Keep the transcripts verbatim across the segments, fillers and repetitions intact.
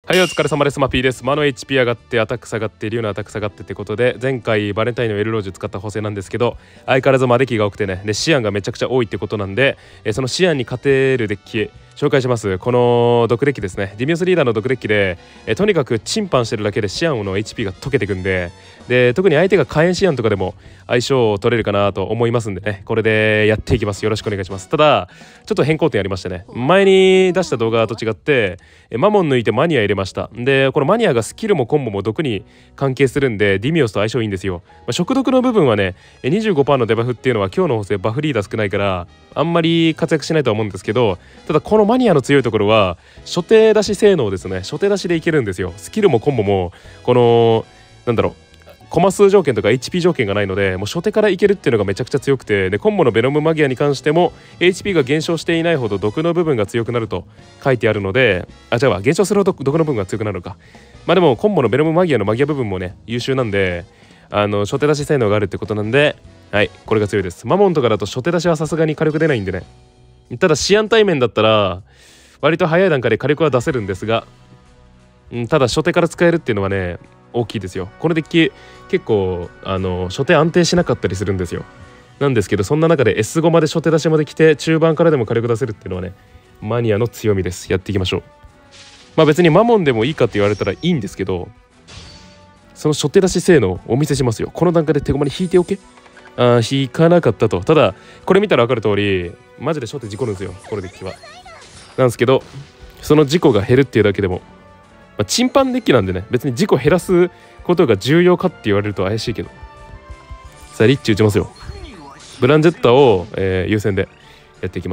はい、お疲れ様です。マピーです。魔の エイチピー 上がってアタック下がって竜のアタック下がってってことで、前回バレンタインのエルロージュ使った補正なんですけど、相変わらず魔デッキが多くてね、でシアンがめちゃくちゃ多いってことなんで、えそのシアンに勝てるデッキ紹介します。この毒デッキですね。ディミオスリーダーの毒デッキで、えとにかくチンパンしてるだけでシアンの エイチピー が溶けてくんで、で特に相手が火炎シアンとかでも相性を取れるかなと思いますんでね、これでやっていきます。よろしくお願いします。ただちょっと変更点ありましてね、前に出した動画と違ってマモン抜いてマニア入れました。でこのマニアがスキルもコンボも毒に関係するんでディミオスと相性いいんですよ。まあ、食毒の部分はね にじゅうごパーセント のデバフっていうのは今日の補正バフリーダー少ないからあんまり活躍しないとは思うんですけど、ただこのマニアの強いところは初手出し性能ですね。初手出しでいけるんですよ。スキルもコンボもこのなんだろうコマ数条件とか エイチピー 条件がないので、もう初手からいけるっていうのがめちゃくちゃ強くて、でコンボのベノムマギアに関しても エイチピー が減少していないほど毒の部分が強くなると書いてあるので、あじゃあ減少するほど毒の部分が強くなるのか。まあでもコンボのベノムマギアのマギア部分もね優秀なんで、あの初手出し性能があるってことなんで、はいこれが強いです。マモンとかだと初手出しはさすがに火力出ないんでね。ただシアン対面だったら割と早い段階で火力は出せるんですが、うん、ただ初手から使えるっていうのはね大きいですよ。このデッキ結構あの初手安定しなかったりするんですよ。なんですけどそんな中で エスご まで初手出しまで来て中盤からでも火力出せるっていうのはねマニアの強みです。やっていきましょう。まあ別にマモンでもいいかって言われたらいいんですけど、その初手出し性能をお見せしますよ。この段階で手駒に引いておけ。あー引かなかったと。ただこれ見たら分かる通りマジで初手事故るんですよこのデッキは。なんですけどその事故が減るっていうだけでも、まあ、チンパンデッキなんでね別に事故減らすことが重要かって言われると怪しいけど、さあリッチ打ちますよ。ブランジェッタを、えー、優先でやっていきます。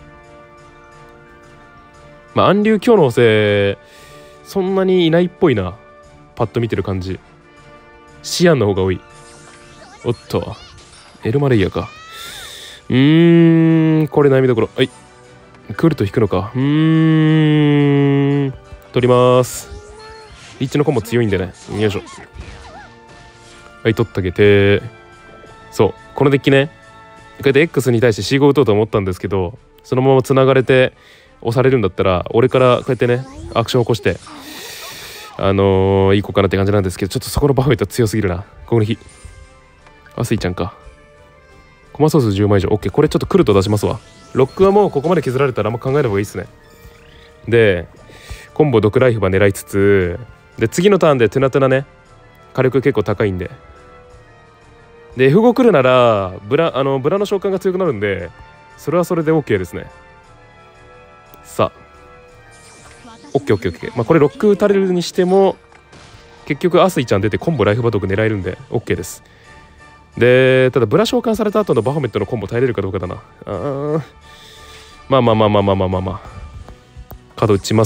まあ暗竜今日の補正そんなにいないっぽいな。パッと見てる感じシアンの方が多い。おっとエルマレイヤか。うーんこれ悩みどころ。はい来ると引くのか。うーん取ります。リッチのコンボ強いんでね。よいしょ。はい取ってあげて、そうこのデッキねこうやって X に対して シーご 打とうと思ったんですけど、そのままつながれて押されるんだったら俺からこうやってねアクションを起こしてあのー、いい子かなって感じなんですけど、ちょっとそこのバフェット強すぎるな。この日あスイちゃんか。コマソースじゅうまい以上 OK。 これちょっと来ると出しますわ。ロックはもうここまで削られたらあんま考えない方がいいっすね。でコンボ毒ライフは狙いつつ、で次のターンでトゥナトゥナね火力結構高いんで、で エフご 来るならブラあのブラの召喚が強くなるんでそれはそれで OK ですね。さあ OKOKOK、まあこれロック打たれるにしても結局アスイちゃん出てコンボライフバトク狙えるんで OK です。でただブラ召喚された後のバフォメットのコンボ耐えれるかどうかだな。あまあまあまあまあまあまあまあまあカード打ちます。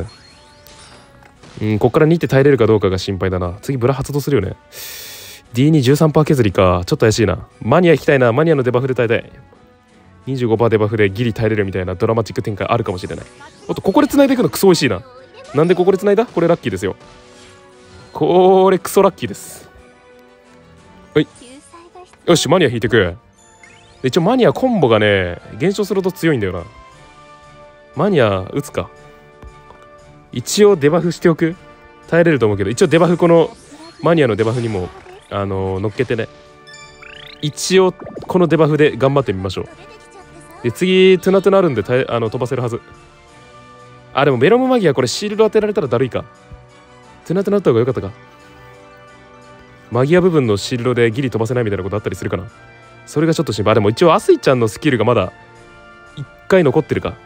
うんこっからにって耐えれるかどうかが心配だな。次ブラ発動するよね。 ディーにじゅうさんパーセント 削りか。ちょっと怪しいな。マニア行きたいな。マニアのデバフで耐えたい。 にじゅうごパーセント デバフでギリ耐えれるみたいなドラマチック展開あるかもしれない。おっとここで繋いでいくのクソ美味しいな。なんでここで繋いだ。これラッキーですよ。これクソラッキーです。はいよしマニア引いてく。一応マニアコンボがね減少すると強いんだよな。マニア打つか。一応デバフしておく。耐えれると思うけど一応デバフこのマニアのデバフにもあのー、乗っけてね一応このデバフで頑張ってみましょう。で次トゥナトゥナあるんで耐えあの飛ばせるはず。あでもベロムマギアこれシールド当てられたらだるいか。トゥナトゥナあった方が良かったか。マギア部分のシールドでギリ飛ばせないみたいなことあったりするかな。それがちょっと心配。でも一応アスイちゃんのスキルがまだいっかい残ってるか。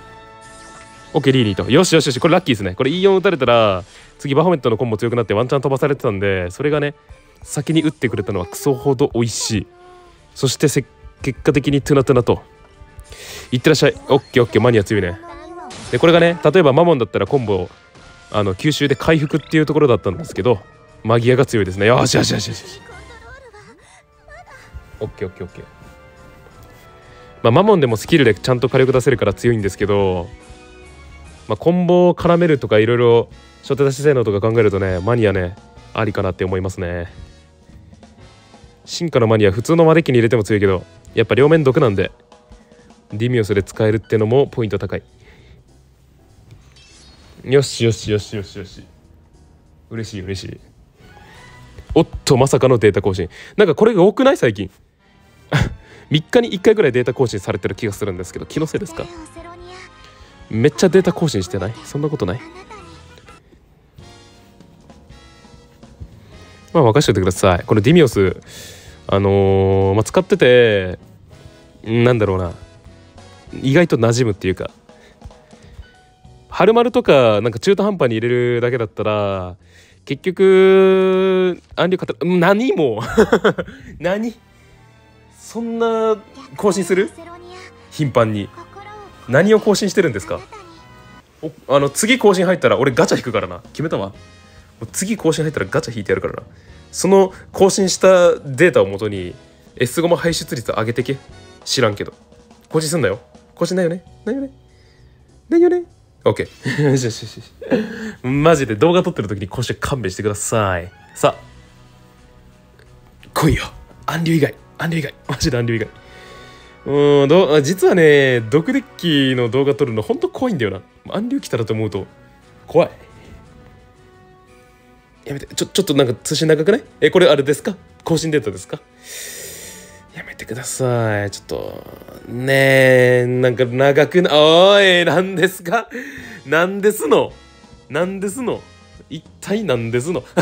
OK リーリーとよしよしよし。これラッキーですね。これ イーよん 打たれたら次バフォメットのコンボ強くなってワンチャン飛ばされてたんで、それがね先に打ってくれたのはクソほど美味しい。そしてせ結果的にトゥナトゥナといってらっしゃい。 OKOK マニア強いね。でこれがね例えばマモンだったらコンボあの吸収で回復っていうところだったんですけどマギアが強いですね。よしよしよしよし。オッケーオッケーオッケー。まあマモンでもスキルでちゃんと火力出せるから強いんですけど、まあコンボを絡めるとかいろいろ初手出し性能とか考えるとねマニアねありかなって思いますね。進化のマニア普通のマデッキに入れても強いけどやっぱ両面毒なんでディミオスで使えるってのもポイント高い。 よしよしよしよしよし。嬉しい嬉しい。おっとまさかのデータ更新。なんかこれが多くない最近。みっかにいっかいぐらいデータ更新されてる気がするんですけど、気のせいですか？めっちゃデータ更新してない？そんなことない？まあ任せておいてください。このディミオスあのー、まあ、使っててなんだろうな、意外と馴染むっていうか、春丸とかなんか中途半端に入れるだけだったら結局暗流勝てる。何もう何そんな更新する？頻繁に何を更新してるんですか？おあの次更新入ったら俺ガチャ引くからな。決めたわ。もう次更新入ったらガチャ引いてやるからな。その更新したデータをもとに エス ゴマ排出率上げてけ。知らんけど更新すんなよ。更新ないよね。ないよね。ないよね。OK よしよしよし。マジで動画撮ってる時に更新勘弁してください。さあ来いよ。暗流以外暗流以外マジで暗流以外。うんど実はね毒デッキの動画撮るのほんと怖いんだよな。暗流来たらと思うと怖い。やめて。ちょちょっとなんか通信長くない？えこれあれですか？更新データですか？やめてください。ちょっとねえなんか長くなおいなんですか？なんですのなんですの一体なんですの結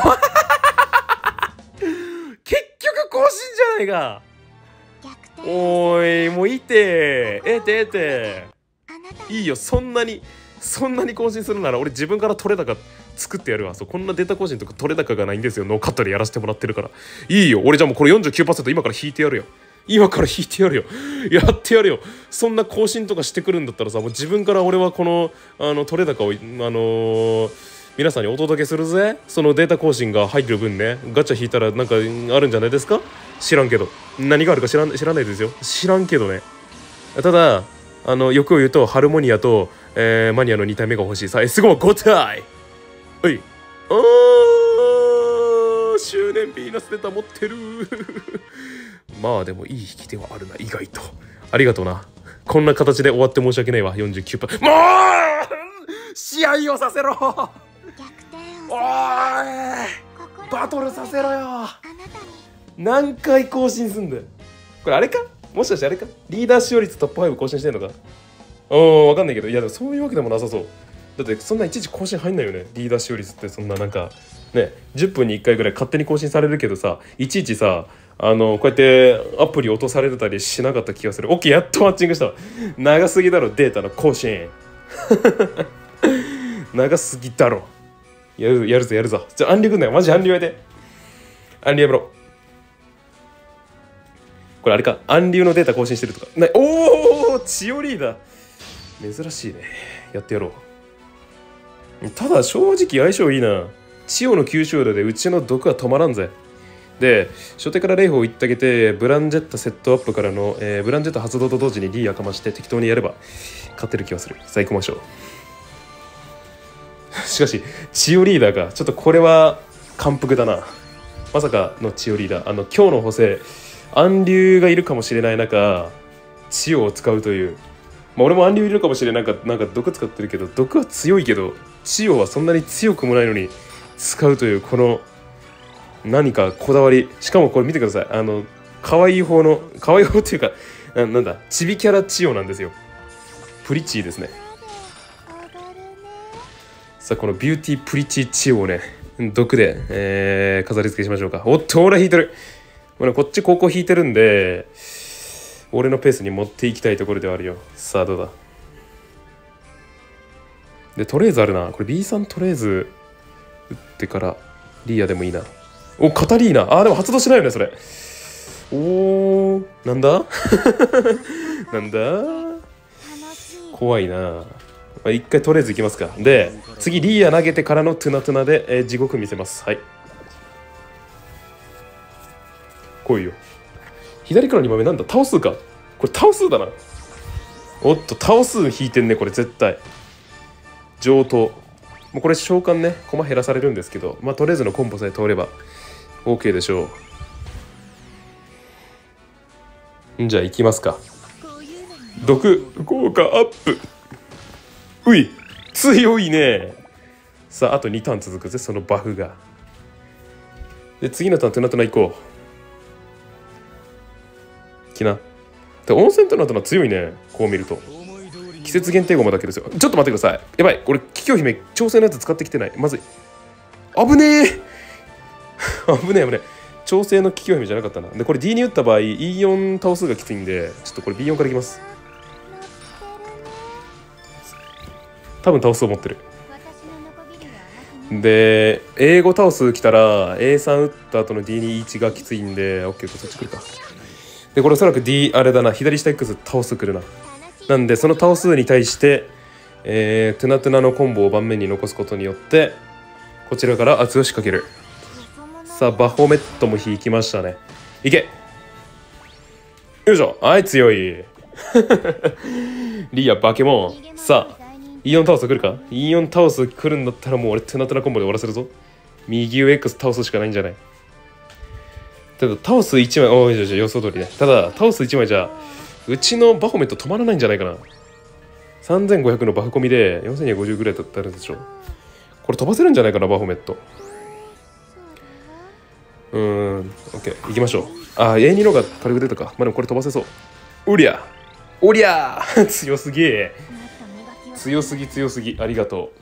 局更新じゃないか。おーいもういいてええてええていいよ。そんなにそんなに更新するなら俺自分から取れ高作ってやるわ。そうこんなデータ更新とか取れ高がないんですよ。ノーカットでやらせてもらってるからいいよ。俺じゃあもうこれ よんじゅうきゅうパーセント 今から引いてやるよ。今から引いてやるよ。やってやるよ。そんな更新とかしてくるんだったらさもう自分から俺はこのあの取れ高をあのー、皆さんにお届けするぜ。そのデータ更新が入る分ねガチャ引いたらなんかあるんじゃないですか？知らんけど何があるか知らん知らないですよ。知らんけどね。ただあの欲を言うとハルモニアと、えー、マニアのに体目が欲しい。さあ エス ゴマご体おいあー執念ピーナスデータ持ってるまあでもいい引き手はあるな意外と。ありがとうな。こんな形で終わって申し訳ないわ。 よんじゅうきゅうパーセント もう試合をさせろおーいバトルさせろよ。何回更新すんだよこれ。あれかもしかしてあれかリーダー使用率トップご更新してんのか。うんわかんないけどいやでもそういうわけでもなさそう。だってそんないちいち更新入んないよね。リーダー使用率ってそんななんかねじゅっぷんにいっかいぐらい勝手に更新されるけどさいちいちさあのこうやってアプリ落とされてたりしなかった気がする。 OK やっとマッチングしたわ。長すぎだろデータの更新長すぎだろ。やるやるぞやるぞ。じゃあ暗流くんだよマジ。暗流やで暗流やめろ。これあれか暗流のデータ更新してるとかな。おおチオリーダー珍しいね。やってやろう。ただ正直相性いいな。チオの吸収度でうちの毒は止まらんぜ。で初手から霊峰行ってあげてブランジェッタセットアップからの、えー、ブランジェッタ発動と同時に D やかまして適当にやれば勝てる気がする。さあ行きましょう。しかしチオリーダーかちょっとこれは感服だな。まさかのチオリーダー。あの今日の補正暗流がいるかもしれない中チオを使うという、まあ、俺も暗流いるかもしれない中なんか毒使ってるけど毒は強いけどチオはそんなに強くもないのに使うというこの何かこだわり。しかもこれ見てください。あの可愛い方の可愛い方っていうか な, なんだチビキャラチオなんですよ。プリチーですね。さあこのビューティープリチーチオをね毒で、えー、飾り付けしましょうか。おっと俺引いてる。こっち高校引いてるんで俺のペースに持っていきたいところではあるよ。さあどうだ。でとりあえずあるなこれ ビーさん とりあえず打ってからリーアでもいいな。おカタリーナあーでも発動しないよねそれ。おーなんだなんだ怖いな。まあ、一回とりあえずいきますか。で次リーア投げてからのトゥナトゥナで、えー、地獄見せます。はい来いよ。左からにまいめなんだ倒数かこれ。倒数だな。おっと倒数引いてんねこれ絶対。上等。もうこれ召喚ね駒減らされるんですけどまあとりあえずのコンボさえ通れば OK でしょう。んじゃあ行きますか。毒効果アップ。うい強いね。 さああとにターン続くぜそのバフが。で次のターントゥナトゥナ行こう。きなで温泉トゥナトゥナ強いね。こう見ると季節限定ゴマだけですよ。ちょっと待ってください。やばい、これ桔梗姫調整のやつ使ってきてない。まずい、危ねえ危ねえ危ねえ。調整の桔梗姫じゃなかったな。でこれ ディー に打った場合 イーよん 倒数がきついんで、ちょっとこれ ビーよん からいきます。多分倒数を持ってる。で英語倒数来たら エースリー 打った後の ディーにいち がきついんで OK、 そっち来るか。でこれおそらく D あれだな、左下 X 倒数来るな。なんでその倒数に対して、えー、トゥナトゥナのコンボを盤面に残すことによってこちらから圧を仕掛ける。さあバホメットも引きましたね。いけよいしょ。はい、強いリアバケモン。さあ イーよん 倒数来るか。 イーよん 倒数来るんだったらもう俺トゥナトゥナコンボで終わらせるぞ。右上 X 倒すしかないんじゃない。ただタオスいちまい、おいしょしょ、予想通りね。ただタオスいちまいじゃうちのバホメット止まらないんじゃないかな。さんぜんごひゃくのバフ込みでよんせんにひゃくごじゅうぐらいだったらでしょ。これ飛ばせるんじゃないかなバホメット。うーん OK 行きましょう。あ エーに のが軽く出たか。まあでもこれ飛ばせそう。おりゃおりゃ強すぎえ、強すぎ強すぎ。ありがと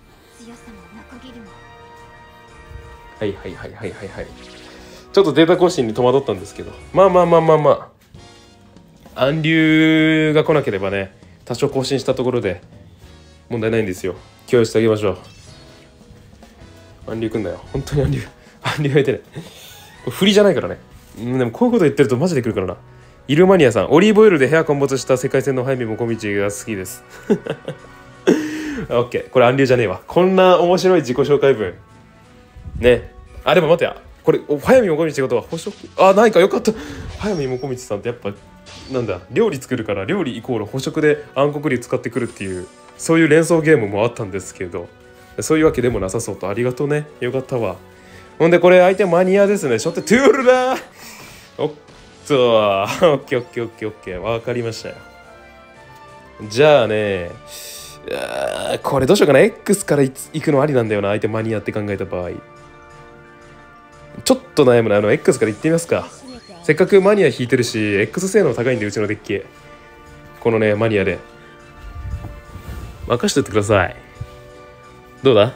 う。はいはいはいはいはいはい。ちょっとデータ更新に戸惑ったんですけど、まあまあまあまあまあ暗流が来なければね、多少更新したところで問題ないんですよ。共有してあげましょう。暗流くんだよ本当に。暗流暗流がいてね、これ振りじゃないからね。うんでもこういうこと言ってるとマジで来るからな。イルマニアさん、オリーブオイルで部屋陥没した世界線のハイミもこみちが好きですオッケー、これ暗流じゃねえわ。こんな面白い自己紹介文ね。あでも待てや、これ早見もこみちってことは捕食、あないかよかった。早見もこみちさんってやっぱなんだ、料理作るから料理イコール捕食で暗黒竜使ってくるっていう、そういう連想ゲームもあったんですけど、そういうわけでもなさそうと。ありがとうね、よかったわ。ほんでこれ相手マニアですね。ちょっとトゥールだー。おっとオッケーオッケーオッケーオッケー、わかりましたよ。じゃあね、あこれどうしようかな。 X から行くのありなんだよな、相手マニアって考えた場合。ちょっと悩むな。あの X から行ってみますか。せっかくマニア引いてるし X 性能高いんで、うちのデッキこのねマニアで任しといてください。どうだ。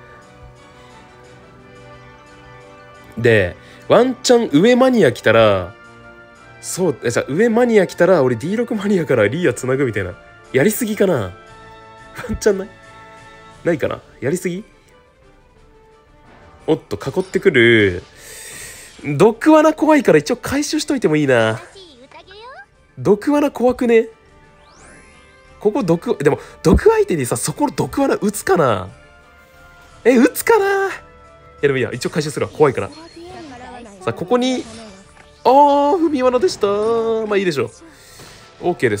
でワンチャン上マニア来たら、そうえじゃあ上マニア来たら俺 ディーろく マニアからリーアつなぐみたいな。やりすぎかな。ワンチャンないないかな。やりすぎ。おっと囲ってくる。毒罠怖いから一応回収しといてもいいな。毒罠怖くね。ここ毒でも毒相手にさ、そこの毒罠打つかな。え打つかな。いやでもいいや、一応回収するわ、怖いから。さあここにあー踏み罠でした。まあいいでしょう。 OK です。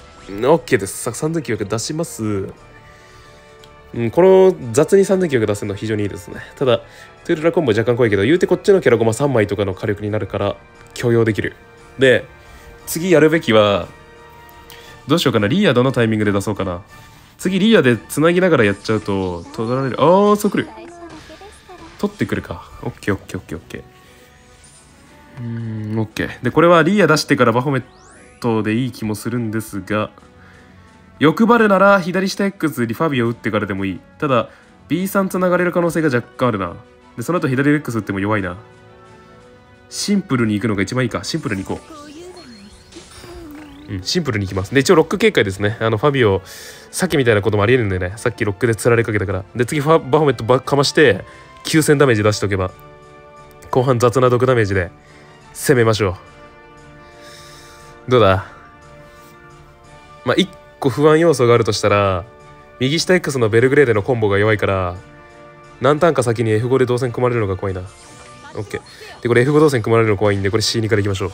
OK です。さあさんぜんきゅうひゃく出します。うん、この雑にさんぜんきゅうひゃく出せるのは非常にいいですね。ただトゥールラコンボ若干怖いけど、言うてこっちのキャラゴマさんまいとかの火力になるから許容できる。で次やるべきはどうしようかな。リーアどのタイミングで出そうかな。次リーアでつなぎながらやっちゃうと取られる。ああそうくる。取ってくるか。オッケーオッケーオッケーオッケー。うーんオッケー。でこれはリーア出してからバホメットでいい気もするんですが、欲張るなら左下 X リファビオ打ってからでもいい。ただ ビーさん つながれる可能性が若干あるな。でその後左 X 打っても弱いな。シンプルに行くのが一番いいか。シンプルに行こう。うん、シンプルに行きます。で一応ロック警戒ですね。あのファビオさっきみたいなこともありえるんでね。さっきロックでつられかけたから。で次ファバホメットばかましてきゅうせんダメージ出しておけば後半雑な毒ダメージで攻めましょう。どうだ。まあいっこ不安要素があるとしたら、右下 X のベルグレーデのコンボが弱いから何ターンか先に エフご で動線組まれるのが怖いな。 OK でこれ エフご 動線組まれるの怖いんで、これ シーに からいきましょう。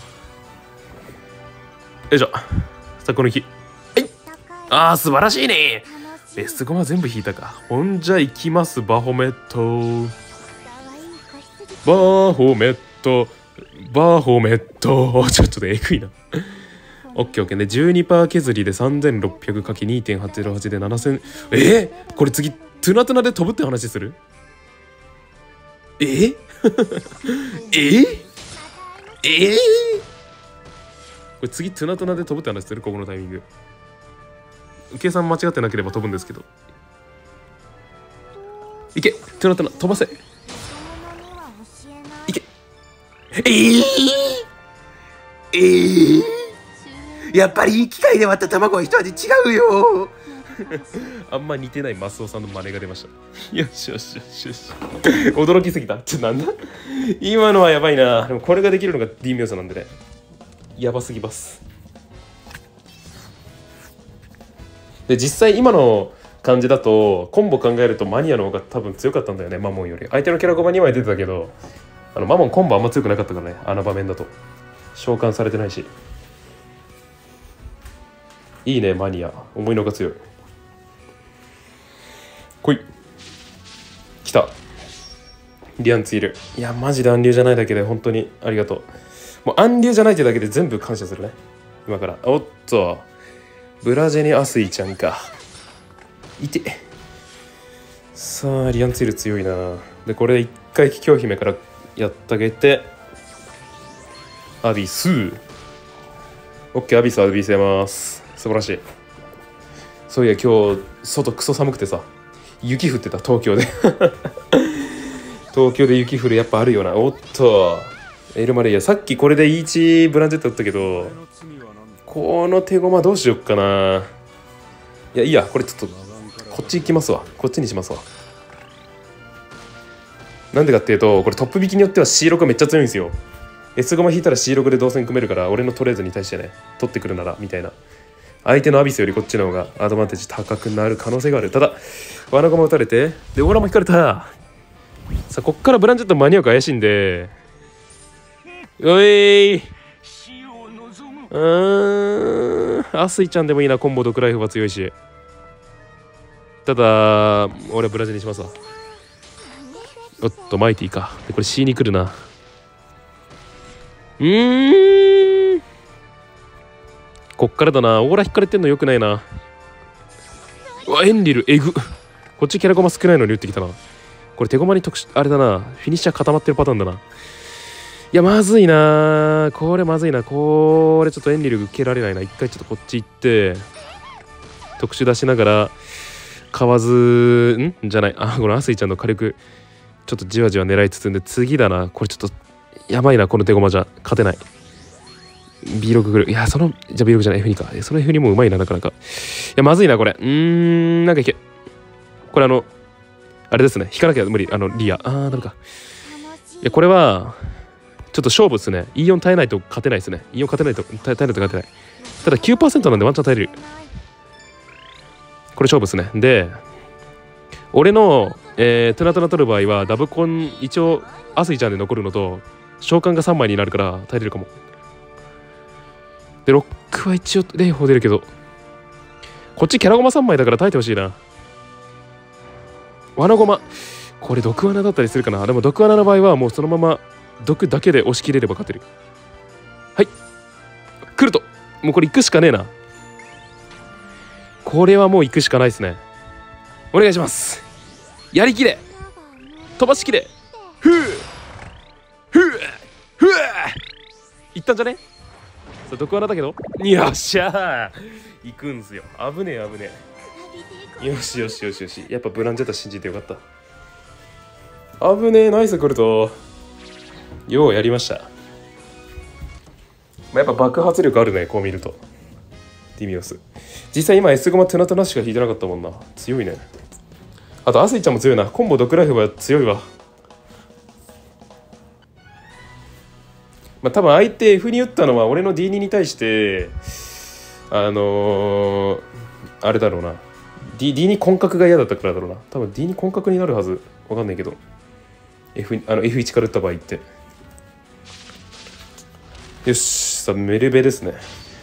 よいしょ。さあこの日はいあー素晴らしいね。ベストごは全部引いたか。ほんじゃいきます。バホメットバホメットバホメットちょっとえぐいなオッケーオッケーで じゅうにパーセント 削りで さんぜんろっぴゃくかけるにてんはちゼロはち でななせん。えー、これ次トゥナトゥナで飛ぶって話する。 えええこれ次トゥナトゥナで飛ぶって話してるここのタイミング。計算間違ってなければ飛ぶんですけど。いけトゥナトゥナ飛ばせ。いけえー、えー、やっぱり機械で割った卵は一味違うよあんま似てないマスオさんの真似が出ました。よしよしよしよし驚きすぎた。ちょなんだ今のはやばいな。でもこれができるのが D ミョースなんでね、やばすぎます。で実際今の感じだとコンボ考えるとマニアの方が多分強かったんだよね、マモンより。相手のキャラコマにまい出てたけど、あのマモンコンボあんま強くなかったからね、あの場面だと召喚されてないし。いいねマニア、思いのが強い。来い来たリアンツイル。いやマジで暗流じゃないだけで本当にありがとう。もう暗流じゃないってだけで全部感謝するね今から。おっとブラジェニアスイちゃんか。いてさあリアンツイル強いな。でこれ一回桔梗姫からやってあげてアビス。オッケーアビス浴びせます。素晴らしい。そういや今日外クソ寒くてさ、雪降ってた東京で東京で雪降るやっぱあるよな。おっとエルマレイヤ、さっきこれでイーチブランジェットだったけど、この手駒どうしよっかな。いやいいや、これちょっとこっち行きますわ。こっちにしますわ。なんでかっていうと、これトップ引きによっては シーろく がめっちゃ強いんですよ。 S 駒引いたら シーろく で動線組めるから、俺のトレーズに対してね取ってくるならみたいな。相手のアビスよりこっちの方がアドバンテージ高くなる可能性がある。ただ罠駒打たれて、でオーラも引かれた。さあこっからブランジェット間に合うか怪しいんで、おいーうーんアスイちゃんでもいいな。コンボドクライフは強いし。ただ俺はブラジルにしますわ。おっとマイティか。でこれ C に来るな。うーんこっからだな。オーラ引かれてんのよくないな。うわエンリルエグ。こっちキャラコマ少ないのに打ってきたな。これ手駒に特殊あれだな、フィニッシャー固まってるパターンだな。いやまずいな、これまずいな。これちょっとエンリル受けられないな。一回ちょっとこっち行って特殊出しながら買ずんじゃない、あこのアスイちゃんの火力ちょっとじわじわ狙いつつんで、次だな。これちょっとやばいな、この手駒じゃ勝てない。 ビーろく 来る。いやそのじゃあ ビーろく じゃない エフに か。その エフにもうまいななかなか。いやまずいなこれ。うーんなんかいけ、これあのあれですね、引かなきゃ無理。あのリアあーダメか。いやこれはちょっと勝負ですね。イーよん 耐えないと勝てないですね。イーよん 勝てないと耐えないと勝てない。ただ きゅうパーセント なんでワンチャン耐えれる。これ勝負ですね。で俺の、えー、トゥナトゥナ取る場合はダブコン一応アスイちゃんで残るのと召喚がさんまいになるから耐えれるかも。でロックは一応霊峰出るけど、こっちキャラゴマさんまいだから耐えてほしいな。罠ゴマこれ毒罠だったりするかな。でも毒罠の場合はもうそのまま毒だけで押し切れれば勝てる。はい来るともうこれ行くしかねえな。これはもう行くしかないですね。お願いします。やりきれ飛ばしきれふうふうふういったんじゃね。さあ毒罠だけどよっしゃー行くんすよ。危ねえ危ねえ。よしよしよしよし、やっぱブランジェッタ信じてよかった。危ねえナイス来るとようやりました。まあ、やっぱ爆発力あるねこう見ると。ディミオス実際今 S ゴマトゥナトゥナしか引いてなかったもんな。強いね。あとアスイちゃんも強いな。コンボドクライフは強いわ。まあ多分相手 F に打ったのは俺の ディーツー に対してあのー、あれだろうな D ディーツー 根角が嫌だったからだろうな。多分 ディーツー 根角になるはず。わかんないけど F、あの エフワン から打った場合って。よしさあメルベですね。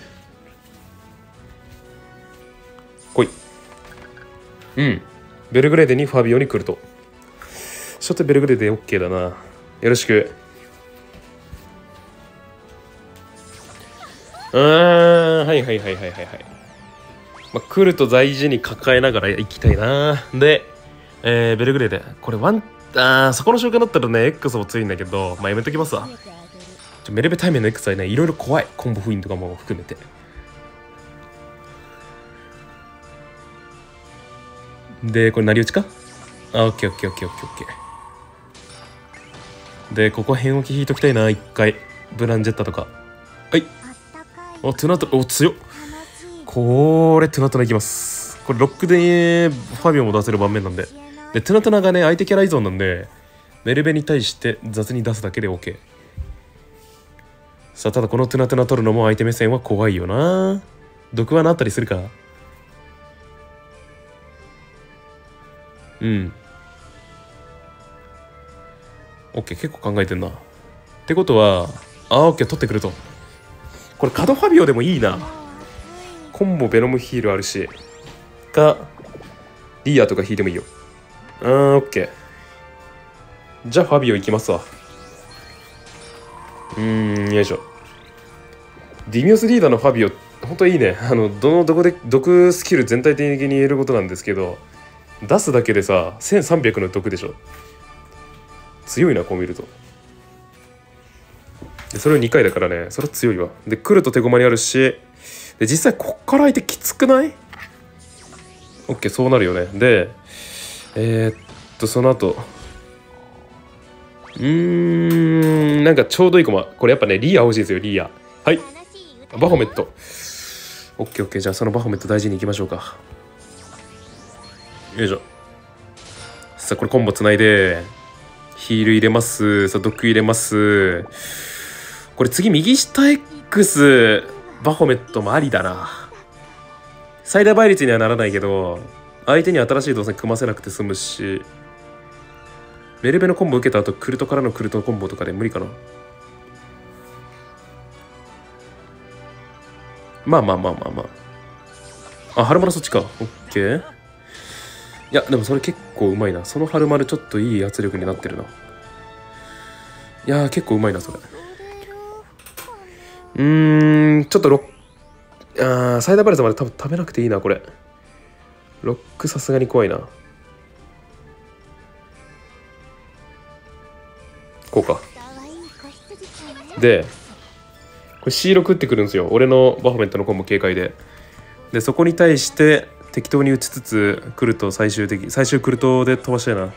来い。うんベルグレーデにファビオに来ると初手ベルグレーデ OK だな。よろしく。うーんはいはいはいはいはいはい、まあ、来ると大事に抱えながら行きたいな。で、えー、ベルグレーデこれワンあー、そこの瞬間だったらね X も強いんだけど、まあやめときますわ。ちょメレベ対面の X はねいろいろ怖い、コンボ封印とかも含めて。でこれ成り打ちか。あ、オッケーオッケーオッケーオッケーオッケー。でここ辺置き引いときたいな一回。ブランジェッタとか。はい。おトゥナトラ、お強っ。これトゥナトラいきます。これロックでファビオも出せる盤面なんで。でトゥナトラがね相手キャラ依存なんでメレベに対して雑に出すだけで OK。 さあただこのトゥナトラ取るのも相手目線は怖いよな。毒罠あったりするか。うん。OK、 結構考えてんな。ってことはあー OK 取ってくると。これカドファビオでもいいな。コンボベノムヒールあるしかリーアとか引いてもいいよ。あー OK。 じゃあファビオいきますわ。うーん、よいしょ。ディミオスリーダーのファビオほんといいね。あのどのどこで毒スキル全体的に言えることなんですけど、出すだけでさせんさんびゃくの毒でしょ。強いな、こう見ると。でそれをにかいだからね、それは強いわ。で来ると手駒にあるし、で実際こっから相手きつくない？ OK、 そうなるよね。でえー、っとその後うーんなんかちょうどいい駒、これやっぱねリーア欲しいですよ、リーア。はい、バホメット。 OKOK、 じゃあそのバホメット大事にいきましょうか。よいしょ。さあこれコンボつないでヒール入れます。さあ毒入れます。これ次右下 X バホメットもありだな。最大倍率にはならないけど相手に新しい動線組ませなくて済むし、メルベのコンボ受けた後クルトからのクルトコンボとかで無理かな。まあまあまあまあまあ。あ、ハルマルそっちか。オッケー。いやでもそれ結構うまいな。そのハルマルちょっといい圧力になってるな。いやー結構うまいなそれ。うーんちょっとロック、あーサイダーバレスまで多分食べなくていいなこれ。ロックさすがに怖いな。こうか。でこれ シーろく 打ってくるんですよ、俺のバフォメットのコンボ警戒で。でそこに対して適当に打ちつつ来ると最終的最終クルトで飛ばしたいな。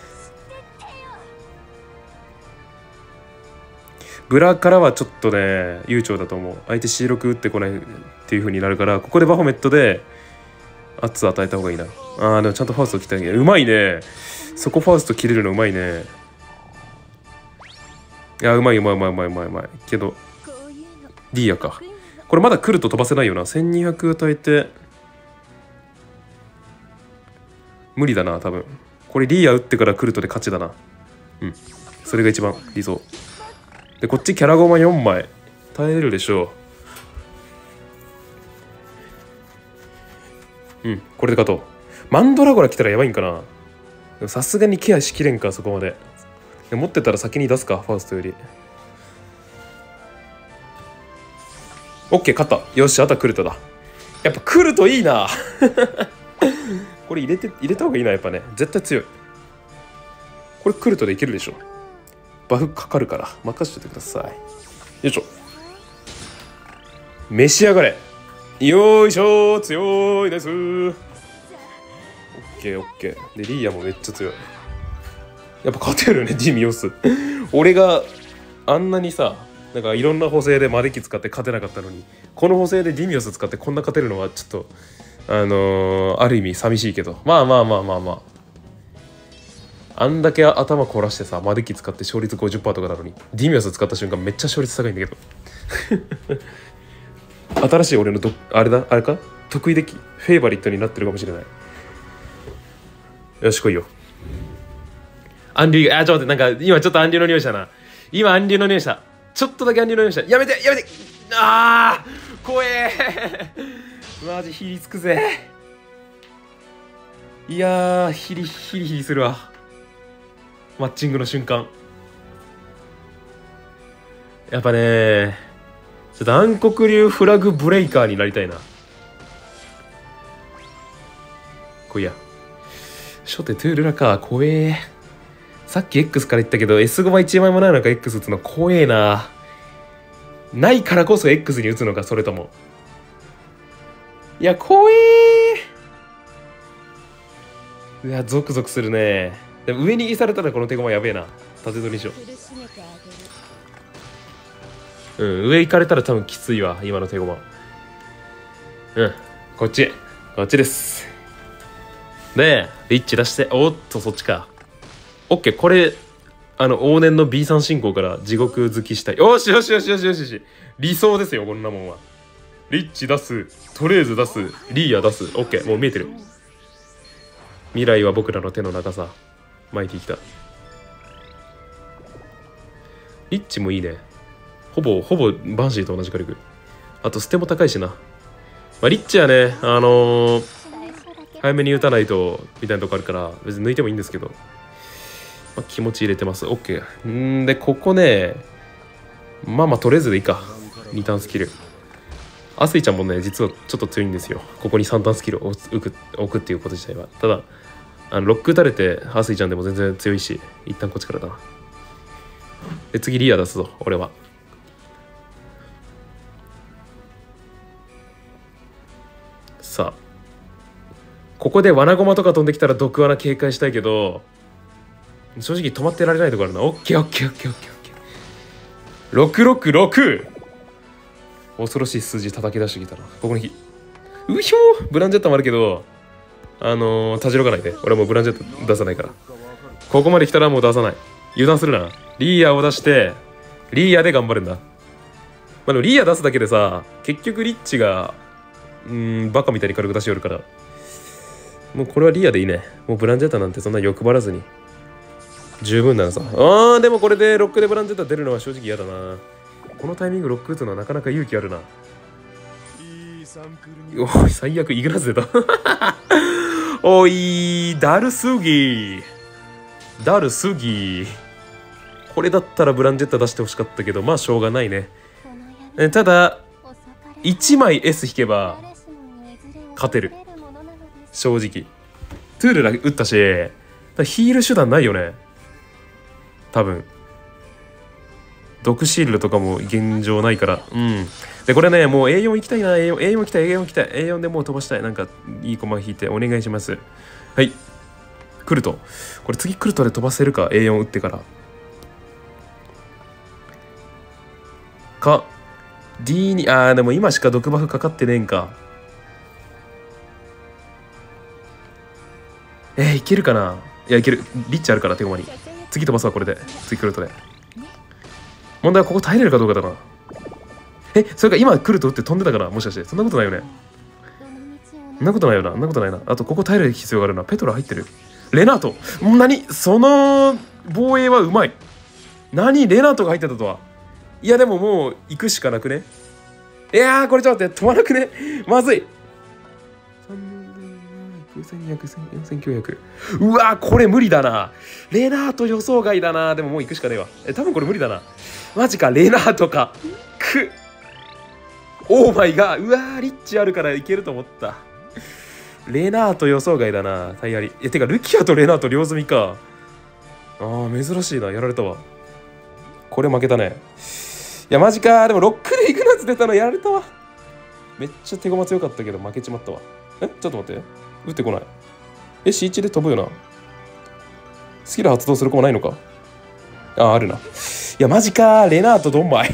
ブラからはちょっとね悠長だと思う。相手 シーろく 打ってこないっていう風になるから、ここでバフォメットで圧与えた方がいいな。あーでもちゃんとファースト切ったけどうまいね。そこファースト切れるのうまいね。いやうまいうまいうまいうまいうまいうまいけどディーアか。これまだ来ると飛ばせないよな。せんにひゃく与えて無理だな多分。これリーア打ってから来るとで勝ちだな。うんそれが一番理想で、こっちキャラゴマよんまい耐えれるでしょう。うんこれで勝とう。マンドラゴラ来たらやばいんかな。さすがにケアしきれんかそこまで。持ってたら先に出すかファーストより。オッケー勝った。よしあとはクルトだ。やっぱクルトいいなこれ入れて入れた方がいいなやっぱね。絶対強い。これクルトでいけるでしょ。バフかかるから任せてください。よいしょ。召し上がれ。よいしょ強いです。オッケーオッケー。でリーアもめっちゃ強い。やっぱ勝てるねディミオス俺があんなにさなんかいろんな補正でマデキ使って勝てなかったのに、この補正でディミオス使ってこんな勝てるのはちょっとあのー、ある意味寂しいけど、まあまあまあまあまああんだけ頭凝らしてさマデキ使って勝率 ごじゅっパーセント とかなのにディミオス使った瞬間めっちゃ勝率高いんだけど新しい俺のどあれだあれか得意できフェイバリットになってるかもしれない。よし来いよ。暗流、あ、ちょっと待って、なんか今ちょっと暗流の匂いしたな。今暗流の匂いした。ちょっとだけ暗流の匂いした。やめてやめて。あー怖えーマジヒリつくぜ。いやーヒリヒリヒリするわ。マッチングの瞬間やっぱねちょっと暗黒流フラグブレイカーになりたいな。こいや初手トゥールラか怖えー。 さっき X から言ったけど エスご はいちまいもないのか X 打つの怖えな。ないからこそ X に打つのか、それとも。いや怖えー。うわゾクゾクするね。でも上にされたらこの手駒やべえな。縦取りにしよう。うん、上行かれたら多分きついわ今の手駒。うん、こっちこっちです。でリッチ出して、おっとそっちか。オッケー、これあの往年の ビーさん 進行から地獄好きしたい。よしよしよしよしよしよし、理想ですよこんなもんは。リッチ出す、トレーズ出す、リーヤ出す。オッケー、もう見えてる。未来は僕らの手の中さ。マイティ来た。リッチもいいね。ほぼほぼバンシーと同じ火力。あと捨ても高いしな。まあ、リッチはね、あのー、早めに打たないとみたいなとこあるから別に抜いてもいいんですけど、まあ、気持ち入れてます。 OK。 んでここね、まあまあとりあえずでいいか。にターンスキル。アスイちゃんもね実はちょっと強いんですよ。ここにさんターンスキルを置く置くっていうこと自体は。ただあのロック打たれてアスイちゃんでも全然強いし、一旦こっちからだな。で次リア出すぞ俺は。さあここでワナゴマとか飛んできたら毒罠警戒したいけど、正直止まってられないところあるな。オッケーオッケーオッケーオッケーオッケー。ろくろくろく、恐ろしい数字叩き出してきたな。ここにうひょー、ブランジェットもあるけどあのー、たじろがないで。俺はもうブランジェット出さないから。ここまで来たらもう出さない。油断するな。リーヤを出してリーヤで頑張るんだ。まあでもリーヤ出すだけでさ、結局リッチがうーんバカみたいに軽く出しよるから、もうこれはリーヤでいいね。もうブランジェットなんてそんな欲張らずに十分なのさ。あーでもこれでロックでブランジェット出るのは正直嫌だな。このタイミングロック打つのはなかなか勇気あるな。おい最悪イグナス出たおいダルスギーダルスギー。これだったらブランジェット出してほしかったけど、まあしょうがないね。ただいちまい S 引けば勝てる正直。トゥールラ打ったしヒール手段ないよね多分。毒シールドとかも現状ないから。うんでこれねもう エーよん 行きたいな。 エーよん エーよん 行きたい エーよん 行きたい エーよん でもう飛ばしたい。なんかいい駒引いてお願いします。はいクルト。これ次クルトで飛ばせるか。 エーよん 打ってからか ディーに。あーでも今しか毒バフかかってねえんか。えー、いけるかな。いやいける。リッチあるから手駒に。次飛ばすわこれで。次クルトで。問題はここ耐えれるかどうかだな。えそれか今クルト打って飛んでたから。もしかしてそんなことないよね。そんなことないよな。そんなことないな。あとここ耐える必要があるな。ペトラ入ってる。レナート。何その防衛はうまい。何レナートが入ってたとは。いやでももう行くしかなくね。いやーこれちょっと待って止まらなくね。まずい。せんにひゃく、よんせんきゅうひゃく。うわーこれ無理だな。レナート予想外だな。でももう行くしかねえわ。え多分これ無理だな。マジかレナートか。くオーマイガー。うわーリッチあるからいけると思った。レナート予想外だな。タイヤリ。えてかルキアとレナート両積みか。あー珍しいな。やられたわ。これ負けたね。いやマジか。でもロックでイグナツ出たのやられたわ。めっちゃ手駒強かったけど負けちまったわ。えちょっと待って。打ってこない。え シーワン で飛ぶよな。スキル発動する子もないのか。ああるな。いやマジか。レナートドンマイ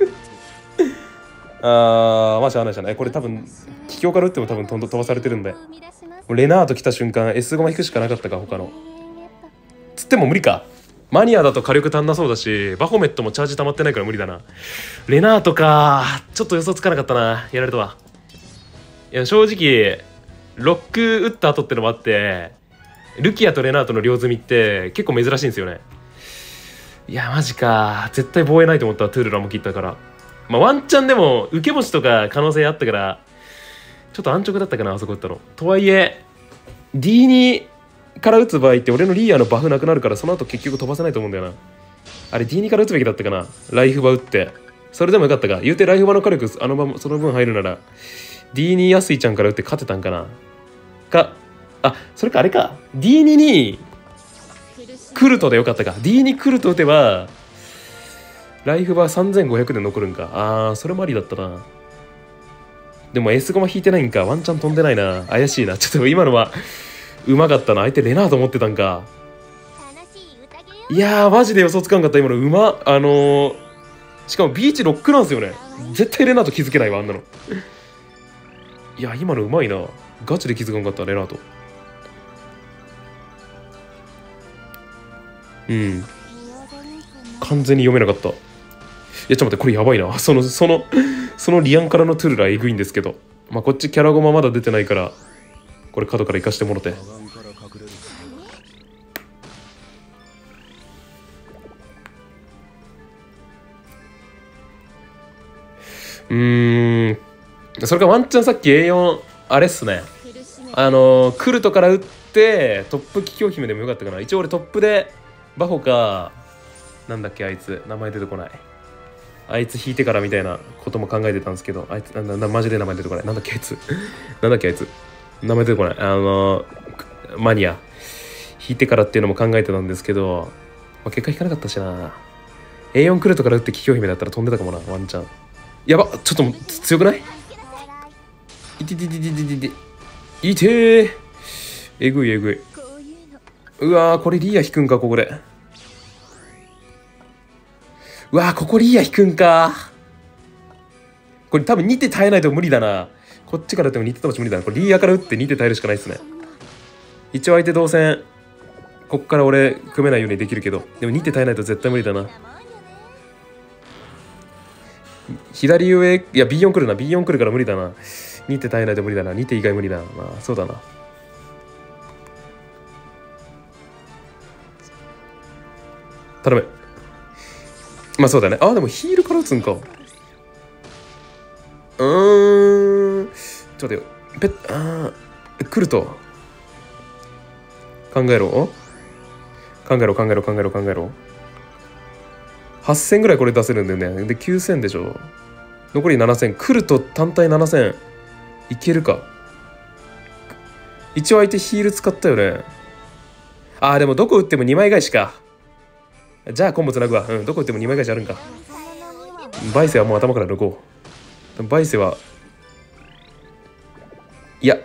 あーまあしゃあないしゃあない。これ多分気境から打っても多分飛ばされてるんで、レナート来た瞬間 エスご 引くしかなかったか。他のつっても無理か。マニアだと火力足んなそうだし、バフォメットもチャージ溜まってないから無理だな。レナートか。ちょっと予想つかなかったな。やられたわ。いや正直ロック打った後ってのもあって、ルキアとレナートの両積みって結構珍しいんですよね。いやマジか。絶対防衛ないと思ったわ。トゥールラも切ったから。まあワンチャンでも受け星とか可能性あったからちょっと安直だったかなあそこ打ったの。とはいえ ディーに から打つ場合って俺のリーヤのバフなくなるから、その後結局飛ばせないと思うんだよな。あれ ディーに から打つべきだったかな。ライフバ打ってそれでもよかったか。言うてライフバの火力あのままその分入るなら ディーに 安いちゃんから打って勝てたんかな。かあそれかあれか ディーに にクルトでよかったか。 ディーに クルト打てばライフバーさんぜんごひゃくで残るんか。あーそれもありだったな。でも S ゴマ引いてないんか。ワンチャン飛んでないな。怪しいな。ちょっと今のはうまかったな。相手レナード持ってたんか。いやーマジで予想つかんかった今の。うまあのー、しかもビーチロックなんですよね。絶対レナード気づけないわあんなの。いや今のうまいな。ガチで気づかんかったレナード。うん完全に読めなかった。いやちょっと待ってこれやばいな。そのそのそのリアンからのトゥルラえぐいんですけど、まあこっちキャラゴマまだ出てないからこれ角から行かしてもろて。うーんそれかワンチャンさっき エーよん あれっすね、あのー、クルトから打ってトップ桔梗姫でもよかったかな。一応俺トップでバホかなんだっけあいつ名前出てこない、あいつ引いてからみたいなことも考えてたんですけど、あいつなんだなマジで名前出てこない。なんだっけあいつなんだっけあいつ名前出てこない。あのー、マニア引いてからっていうのも考えてたんですけど、まあ、結果引かなかったしな。 エーよん クルトから打って桔梗姫だったら飛んでたかもなワンチャン。やばちょっと強くない？いててててててていてーえぐいえぐい。うわーこれリーヤ引くんかここで。うわーここリーヤ引くんか。これ多分に手耐えないと無理だな。こっちから打ってもに手とも無理だな。これリーヤから打ってに手耐えるしかないですね。一応相手同戦こっから俺組めないようにできるけど、でもに手耐えないと絶対無理だな。左上いや ビーよん 来るな。 ビーよん 来るから無理だな。に手耐えないと無理だな。に手以外無理だな。まあそうだな。頼む。まあそうだね。あでもヒールから打つんか。うーんちょっと待ってよ。ペッあー来ると考えろ考えろ考えろ考えろ考えろ。はっせんぐらいこれ出せるんだよね。できゅうせんでしょ。残りななせん。来ると単体ななせんいけるか。一応相手ヒール使ったよね。あーでもどこ打ってもにまい返しか。じゃあコンボつなぐわ。うんどこ打ってもにまい返しあるんか。バイセはもう頭から抜こう。バイセはいやい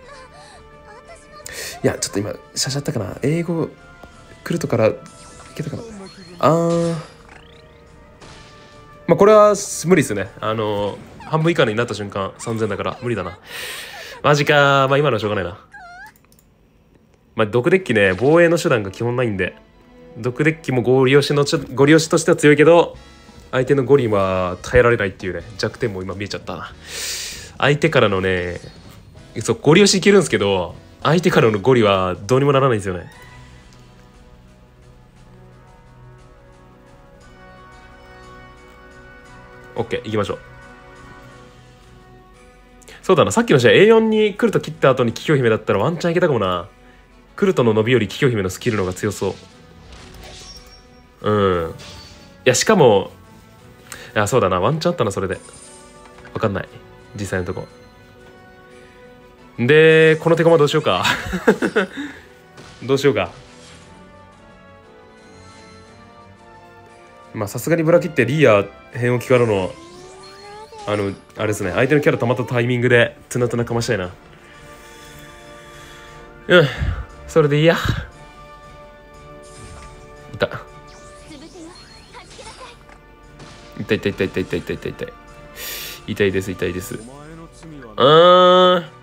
やちょっと今しゃしゃったかな。英語来るとからいけたかな。あーまあこれは無理ですね。あのー、半分以下になった瞬間さんぜんだから無理だな。マジか。まあ今のはしょうがないな。まあ毒デッキね防衛の手段が基本ないんで、毒デッキもゴリ押しのゴリ押しとしては強いけど相手のゴリは耐えられないっていうね弱点も今見えちゃったな。相手からのねそうゴリ押しいけるんですけど相手からのゴリはどうにもならないんですよね。オッケー行きましょう。そうだなさっきの試合 エーよん にクルト切った後に桔梗姫だったらワンチャンいけたかもな。クルトの伸びより桔梗姫のスキルの方が強そう。うんいやしかもいやそうだなワンチャンあったなそれで。わかんない実際のとこで。この手駒どうしようかどうしようか。まあさすがにブラ切ってリーヤ変置きからのあのあれですね相手のキャラ溜まったタイミングでツナツナかましたいな。うんそれでいいや。いた痛い痛い痛い痛い痛い痛い痛い痛い痛いです痛いです。うーん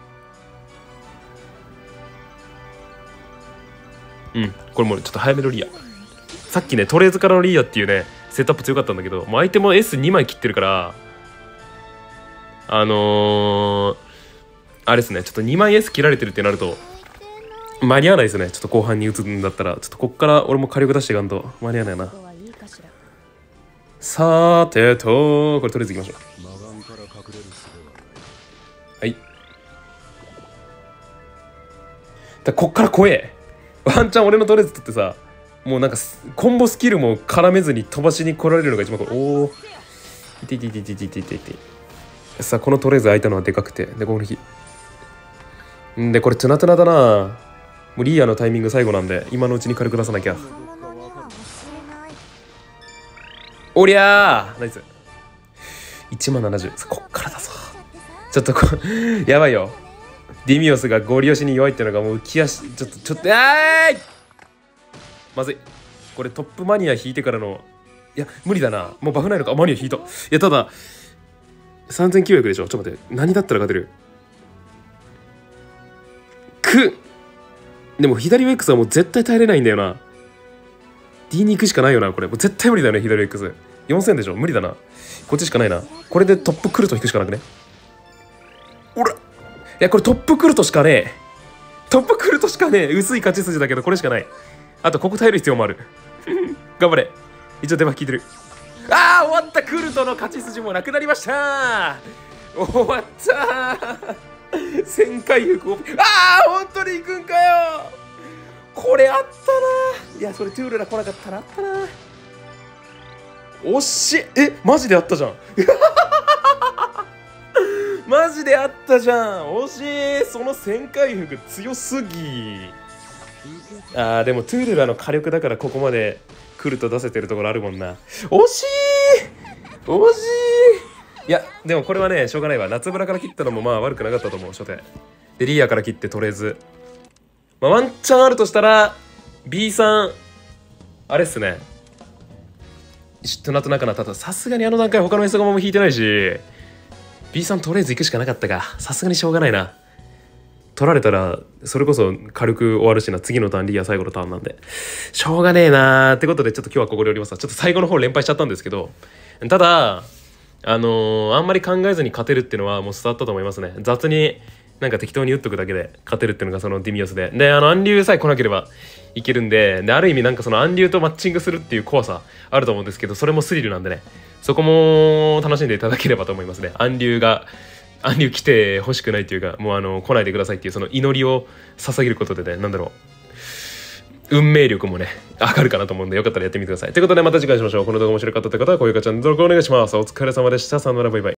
うんこれもうちょっと早めのリア。さっきねトレーズからのリーヤっていうねセットアップ強かったんだけど、もう相手も エスに 枚切ってるからあのー、あれですねちょっとにまい エス 切られてるってなると間に合わないですね。ちょっと後半に打つんだったらちょっとこっから俺も火力出していかんと間に合わないな。さてとこれとりあえずいきましょう。はいだこっから怖え。ワンチャン俺のとりあえず取ってさもうなんかコンボスキルも絡めずに飛ばしに来られるのが一番これ。おおいていていていていていていていてさあこのとりあえず空いたのはでかくてでこの日んでこれツナツナだな。もうリーヤのタイミング最後なんで今のうちに軽く出さなきゃ。 おりゃーナイス。いちまんななじゅう。こっからだぞ。ちょっとこやばいよ。ディミオスがゴリ押しに弱いっていうのがもう浮き足ちょっとちょっとあーいまずい。これトップマニア引いてからのいや無理だな。もうバフないのか。マニア引いた。いやたださんぜんきゅうひゃくでしょ。ちょっと待って、何だったら勝てる。くでも左 X はもう絶対耐えれないんだよな。 D に行くしかないよな。これもう絶対無理だよね。左 Xよんせんでしょ。無理だな。こっちしかないな。これでトップクルト引くしかなくね。おらいやこれトップクルトしかねえ。トップクルトしかねえ。薄い勝ち筋だけどこれしかない。あとここ耐える必要もある頑張れ。一応手間効いてる。あー終わった。クルトの勝ち筋もなくなりました。終わった旋回復をああ本当に行くんかよ。これあったな。いやそれトゥールラ来なかったらあったな。惜しい。えマジであったじゃんマジであったじゃん。惜しい。その旋回復強すぎ。あーでもトゥールラの火力だからここまで来ると出せてるところあるもんな。惜しい惜しい。いやでもこれはねしょうがないわ。夏ブラから切ったのもまあ悪くなかったと思う。初手でリアから切って取れず、まあ、ワンチャンあるとしたら B さんあれっすね。ちょっとなとなかな。たださすがにあの段階他の S 駒も引いてないし B さんとりあえず行くしかなかったが、さすがにしょうがないな。取られたらそれこそ軽く終わるしな。次のターンリア最後のターンなんでしょうがねえなーってことで、ちょっと今日はここでおります。ちょっと最後の方連敗しちゃったんですけど、ただあのー、あんまり考えずに勝てるっていうのはもう伝わったと思いますね。雑になんか適当に打っとくだけで勝てるっていうのがそのディミオスで、であの暗竜さえ来なければいけるんで、である意味なんかその暗竜とマッチングするっていう怖さあると思うんですけど、それもスリルなんでね、そこも楽しんでいただければと思いますね。暗竜が暗竜来て欲しくないというか、もうあの来ないでくださいっていうその祈りを捧げることでね、なんだろう、運命力もね上がるかなと思うんで、よかったらやってみてください。ということでまた次回しましょう。この動画面白かったという方は高評価チャンネル登録お願いします。お疲れ様でした。さよならバイバイ。